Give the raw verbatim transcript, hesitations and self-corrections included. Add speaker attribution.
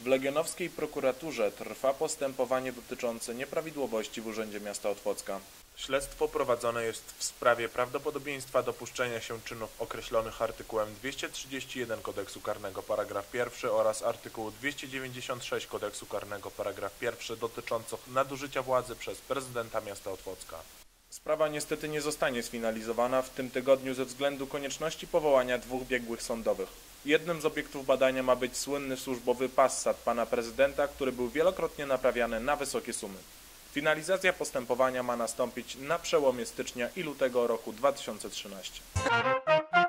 Speaker 1: W legionowskiej prokuraturze trwa postępowanie dotyczące nieprawidłowości w Urzędzie Miasta Otwocka. Śledztwo prowadzone jest w sprawie prawdopodobieństwa dopuszczenia się czynów określonych artykułem dwieście trzydzieści jeden Kodeksu Karnego paragraf pierwszy oraz artykułu dwieście dziewięćdziesiąt sześć Kodeksu Karnego paragraf pierwszy dotyczących nadużycia władzy przez prezydenta miasta Otwocka. Sprawa niestety nie zostanie sfinalizowana w tym tygodniu ze względu konieczności powołania dwóch biegłych sądowych. Jednym z obiektów badania ma być słynny służbowy Passat pana prezydenta, który był wielokrotnie naprawiany na wysokie sumy. Finalizacja postępowania ma nastąpić na przełomie stycznia i lutego roku dwa tysiące trzynastego.